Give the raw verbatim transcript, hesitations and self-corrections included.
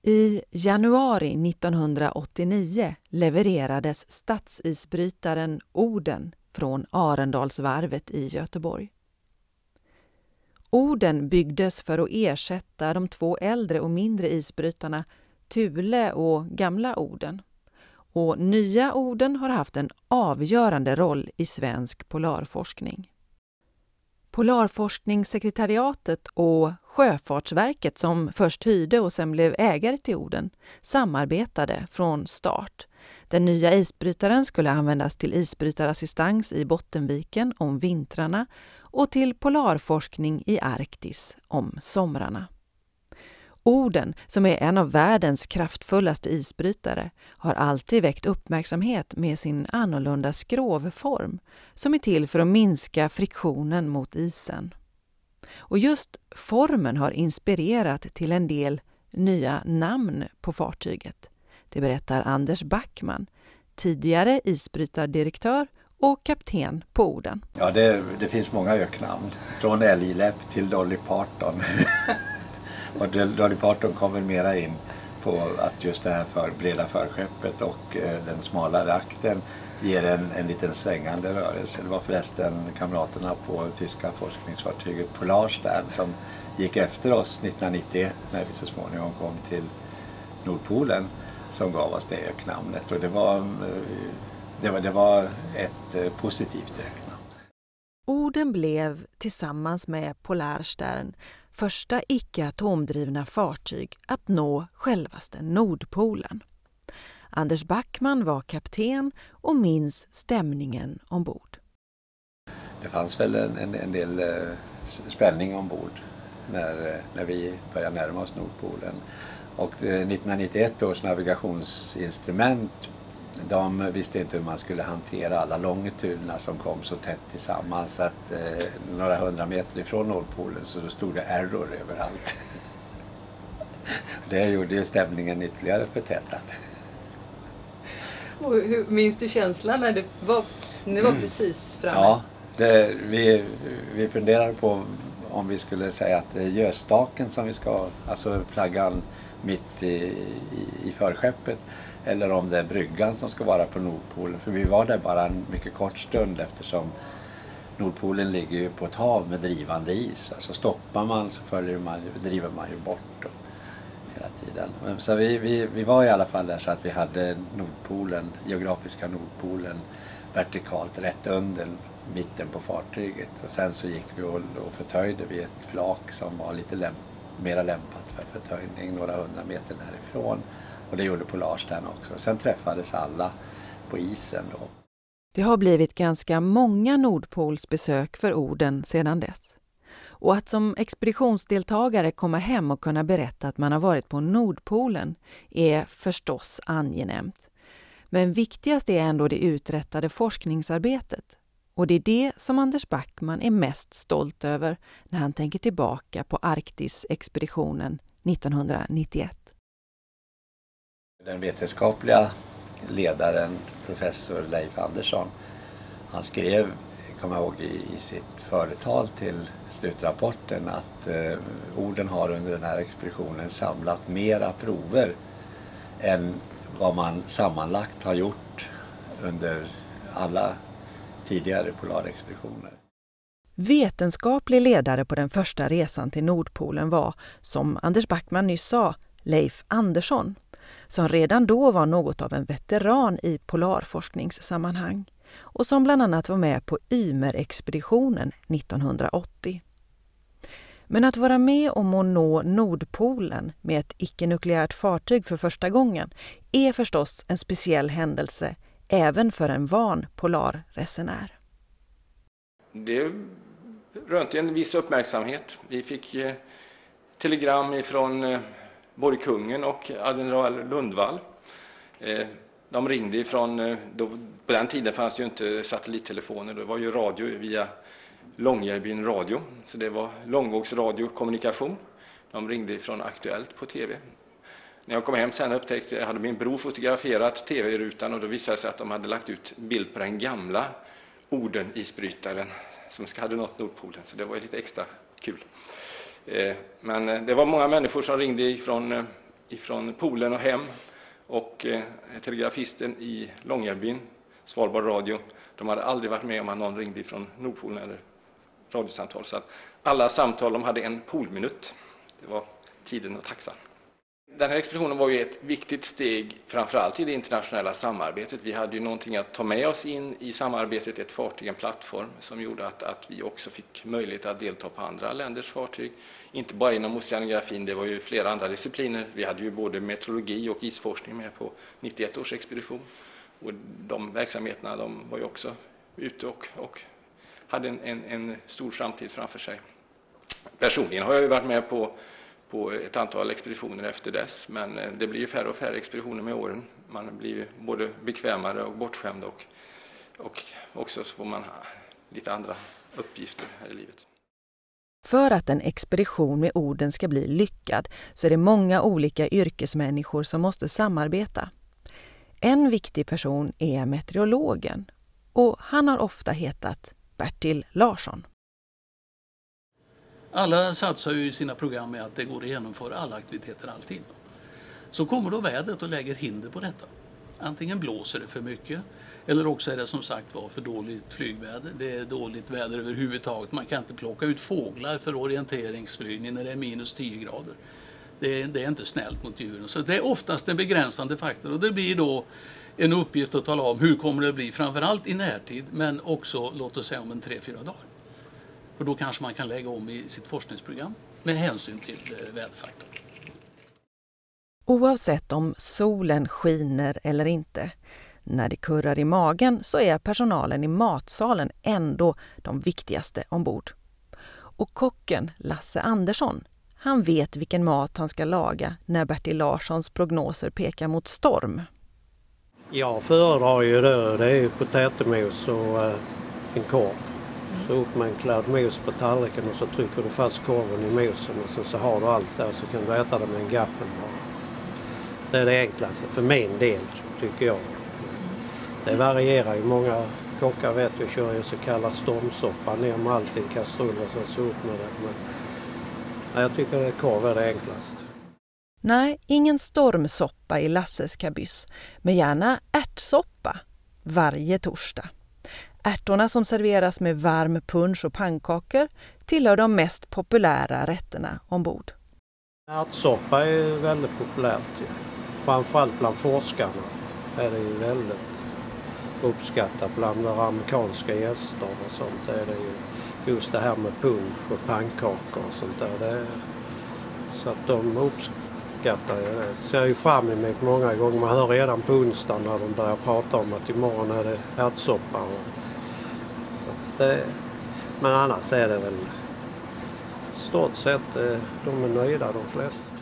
I januari nittonhundraåttionio levererades statsisbrytaren Oden från Arendalsvarvet i Göteborg. Oden byggdes för att ersätta de två äldre och mindre isbrytarna Thule och Gamla Oden. Och nya Oden har haft en avgörande roll i svensk polarforskning. Polarforskningssekretariatet och Sjöfartsverket, som först hyrde och sen blev ägare till Oden, samarbetade från start. Den nya isbrytaren skulle användas till isbrytarassistans i Bottenviken om vintrarna och till polarforskning i Arktis om somrarna. Oden, som är en av världens kraftfullaste isbrytare, har alltid väckt uppmärksamhet med sin annorlunda skrovform som är till för att minska friktionen mot isen. Och just formen har inspirerat till en del nya namn på fartyget. Det berättar Anders Backman, tidigare isbrytardirektör och kapten på Oden. Ja, det, det finns många öknamn. Från Älgläpp till Dolly Parton. Och Dolly Parton kommer mera in på att just det här för breda förskeppet och eh, den smala akten ger en, en liten svängande rörelse. Det var förresten kamraterna på tyska forskningsfartyget Polarstern som gick efter oss nittonhundranittioett när vi så småningom kom till Nordpolen som gav oss det öknamnet. Och det var, eh, det var, det var ett eh, positivt öknamn. Oden blev tillsammans med Polarstern första icke-atomdrivna fartyg att nå självaste Nordpolen. Anders Backman var kapten och minns stämningen ombord. Det fanns väl en, en, en del eh, spänning ombord när, när vi började närma oss Nordpolen. Och eh, nittonhundranittioett års navigationsinstrument, de visste inte hur man skulle hantera alla longitudiner som kom så tätt tillsammans, så att eh, några hundra meter ifrån Nordpolen så då stod det error överallt. Det gjorde ju stämningen ytterligare förtätad. Och hur, minns du känslan när det var, när det var precis framme? Ja, det, vi, vi funderar på om vi skulle säga att det är göstaken som vi ska ha, alltså flaggan mitt i, i, i förskeppet, eller om det är bryggan som ska vara på Nordpolen. För vi var där bara en mycket kort stund eftersom Nordpolen ligger ju på ett hav med drivande is. Alltså stoppar man så följer man, driver man ju bort hela tiden. Så vi, vi, vi var i alla fall där så att vi hade Nordpolen, geografiska Nordpolen vertikalt rätt under mitten på fartyget. Och sen så gick vi och, och förtöjde vid ett flak som var lite lämp, mera lämpat för förtöjning några hundra meter därifrån. Och det gjorde Polarstern också. Sen träffades alla på isen då. Det har blivit ganska många Nordpolsbesök för Oden sedan dess. Och att som expeditionsdeltagare komma hem och kunna berätta att man har varit på Nordpolen är förstås angenämt. Men viktigast är ändå det uträttade forskningsarbetet. Och det är det som Anders Backman är mest stolt över när han tänker tillbaka på Arktis-expeditionen nittonhundranittioett. Den vetenskapliga ledaren, professor Leif Andersson, han skrev, kommer jag ihåg, i, i sitt företal till slutrapporten att eh, Oden har under den här expeditionen samlat mera prover än vad man sammanlagt har gjort under alla tidigare polarexpeditioner. Vetenskaplig ledare på den första resan till Nordpolen var, som Anders Backman nyss sa, Leif Andersson, som redan då var något av en veteran i polarforskningssammanhang och som bland annat var med på Ymer-expeditionen nittonhundraåttio. Men att vara med om att nå Nordpolen med ett icke-nukleärt fartyg för första gången är förstås en speciell händelse även för en van polarresenär. Det rönte en viss uppmärksamhet. Vi fick eh, telegram ifrån eh, både kungen och admiral Lundvall. Eh, de ringde ifrån, eh, då, på den tiden fanns ju inte satellittelefoner, det var ju radio via Långjärbyn radio, så det var långvågsradiokommunikation. De ringde ifrån Aktuellt på tv. När jag kom hem sen upptäckte jag hade min bror fotograferat tv-rutan och då visade det sig att de hade lagt ut bild på den gamla Oden-isbrytaren som hade nått Nordpolen, så det var lite extra kul. Men det var många människor som ringde ifrån ifrån Polen och hem. Och eh, telegrafisten i Långjärbyn, Svalbard Radio, de hade aldrig varit med om att någon ringde från Nordpolen eller radiosamtal. Så att alla samtal de hade en polminut. Det var tiden och taxan. Den här expeditionen var ju ett viktigt steg framförallt i det internationella samarbetet. Vi hade ju någonting att ta med oss in i samarbetet, ett fartyg, en plattform som gjorde att, att vi också fick möjlighet att delta på andra länders fartyg. Inte bara inom oceanografin, det var ju flera andra discipliner. Vi hade ju både meteorologi och isforskning med på nittioett års expedition. Och de verksamheterna de var ju också ute och, och hade en, en, en stor framtid framför sig. Personligen har jag ju varit med på på ett antal expeditioner efter dess, men det blir ju färre och färre expeditioner med åren. Man blir ju både bekvämare och bortskämd och, och också så får man lite andra uppgifter här i livet. För att en expedition med orden ska bli lyckad så är det många olika yrkesmänniskor som måste samarbeta. En viktig person är meteorologen och han har ofta hetat Bertil Larsson. Alla satsar ju i sina program med att det går att genomföra alla aktiviteter alltid. Så kommer då vädret och lägger hinder på detta. Antingen blåser det för mycket eller också är det som sagt var för dåligt flygväder. Det är dåligt väder överhuvudtaget. Man kan inte plocka ut fåglar för orienteringsflygning när det är minus tio grader. Det är, det är inte snällt mot djuren. Så det är oftast en begränsande faktor och det blir då en uppgift att tala om hur kommer det bli framförallt i närtid men också låt oss säga om en tre fyra dagar. För då kanske man kan lägga om i sitt forskningsprogram med hänsyn till väderfaktorn. Oavsett om solen skiner eller inte, när det kurrar i magen så är personalen i matsalen ändå de viktigaste ombord. Och kocken Lasse Andersson, han vet vilken mat han ska laga när Bertil Larssons prognoser pekar mot storm. Jag föredrar ju det, det är ju potätmos och en korv. Så upp med en kladd mos på tallriken och så trycker du fast korven i mosen och sen så har du allt där så kan du äta det med en gaffel bara. Det är det enklaste för min del tycker jag. Det varierar ju. Många kockar vet ju kör ju så kallad stormsoppa ner med allt i en kastrull och sen så upp med det. Men jag tycker att korv är det enklast. Nej, ingen stormsoppa i Lasses kabyss, men gärna ärtsoppa varje torsdag. Ärtorna som serveras med varm punsch och pannkakor tillhör de mest populära rätterna ombord. Ärtsoppa är väldigt populärt. Framförallt bland forskarna är det ju väldigt uppskattat bland våra amerikanska gäster och sånt. Är det ju just det här med punsch och pannkakor och sånt där. Det är, så att de uppskattar det. Ser ju fram emot många gånger. Man hör redan på onsdagen när de börjar prata om att imorgon är det ärtsoppa. Det, men annars är det väl stort sett de är nöjda de flesta.